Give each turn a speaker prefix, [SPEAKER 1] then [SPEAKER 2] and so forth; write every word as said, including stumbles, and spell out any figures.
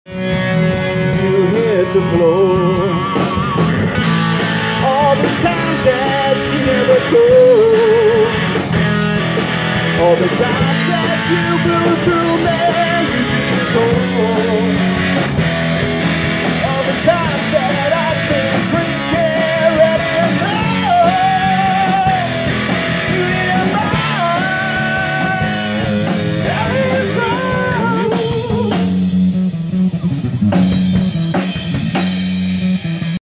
[SPEAKER 1] You hit the floor. All the times that you never go. All the times that you blew through, man, you just hold on.